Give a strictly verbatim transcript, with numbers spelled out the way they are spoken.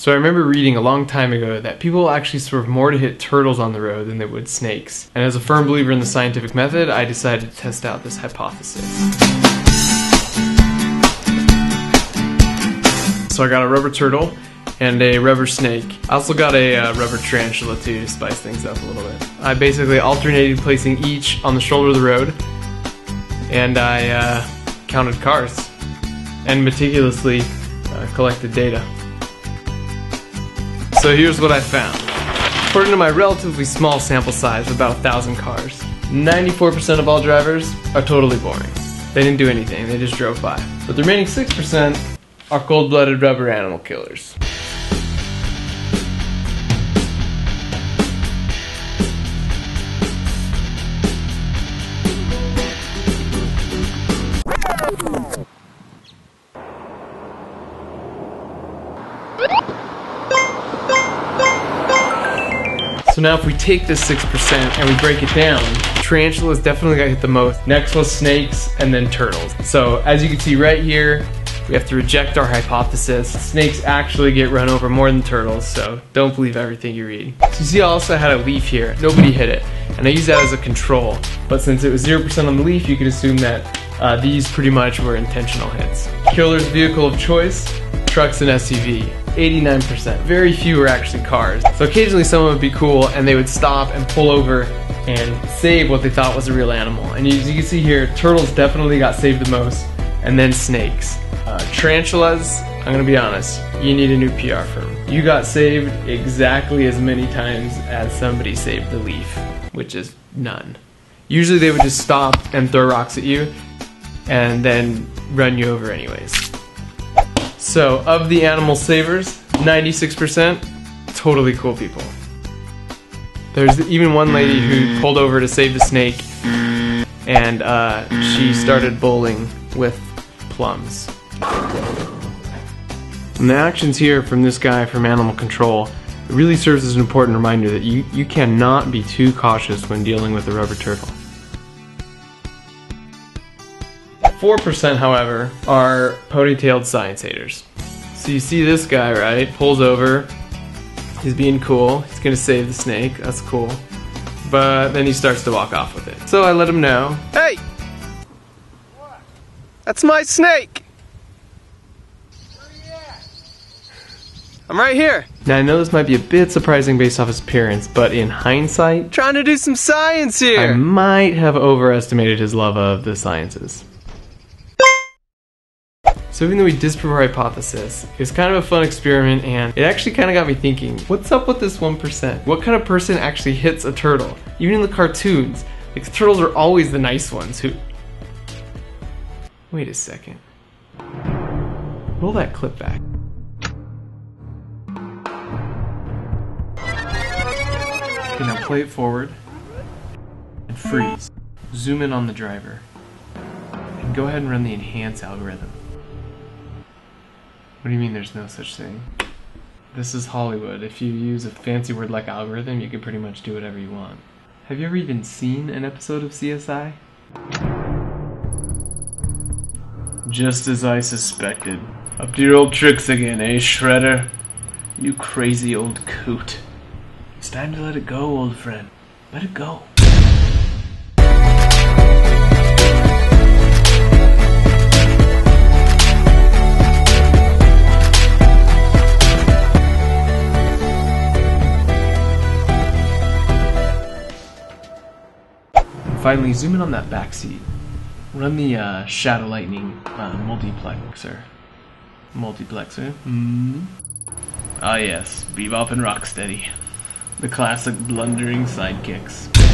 So I remember reading a long time ago that people actually swerve more to hit turtles on the road than they would snakes. And as a firm believer in the scientific method, I decided to test out this hypothesis. So I got a rubber turtle and a rubber snake. I also got a uh, rubber tarantula too to spice things up a little bit. I basically alternated placing each on the shoulder of the road, and I uh, counted cars and meticulously uh, collected data. So here's what I found. According to my relatively small sample size of about a thousand cars, ninety-four percent of all drivers are totally boring. They didn't do anything, they just drove by. But the remaining six percent are cold-blooded rubber animal killers. So now if we take this six percent and we break it down, tarantulas definitely got hit the most. Next was snakes, and then turtles. So as you can see right here, we have to reject our hypothesis. Snakes actually get run over more than turtles, so don't believe everything you read. So you see I also had a leaf here. Nobody hit it, and I used that as a control. But since it was zero percent on the leaf, you could assume that uh, these pretty much were intentional hits. Killer's vehicle of choice, trucks and S U V. eighty-nine percent. Very few were actually cars. So occasionally someone would be cool and they would stop and pull over and save what they thought was a real animal. And as you can see here, turtles definitely got saved the most, and then snakes. Uh, tarantulas, I'm gonna be honest, you need a new P R firm. You got saved exactly as many times as somebody saved the leaf, which is none. Usually they would just stop and throw rocks at you and then run you over anyways. So, of the animal savers, ninety-six percent, totally cool people. There's even one lady who pulled over to save the snake, and uh, she started bowling with plums. And the actions here from this guy from Animal Control, it really serves as an important reminder that you, you cannot be too cautious when dealing with a rubber turtle. four percent, however, are ponytailed science haters. So you see this guy, right? Pulls over. He's being cool. He's gonna save the snake. That's cool. But then he starts to walk off with it. So I let him know. Hey! What? That's my snake! Where are you at? I'm right here. Now I know this might be a bit surprising based off his appearance, but in hindsight, trying to do some science here! I might have overestimated his love of the sciences. So even though we disprove our hypothesis, it was kind of a fun experiment, and it actually kind of got me thinking, what's up with this one percent? What kind of person actually hits a turtle? Even in the cartoons, like, the turtles are always the nice ones who... Wait a second. Roll that clip back. Okay, now play it forward and freeze. Zoom in on the driver. And go ahead and run the enhance algorithm. What do you mean there's no such thing? This is Hollywood. If you use a fancy word like algorithm, you can pretty much do whatever you want. Have you ever even seen an episode of C S I? Just as I suspected. Up to your old tricks again, eh, Shredder? You crazy old coot. It's time to let it go, old friend. Let it go. Finally, zoom in on that back seat. Run the uh, Shadow Lightning uh, multiplexer. Multiplexer? Mm-hmm. Ah yes, Bebop and Rocksteady. The classic blundering sidekicks.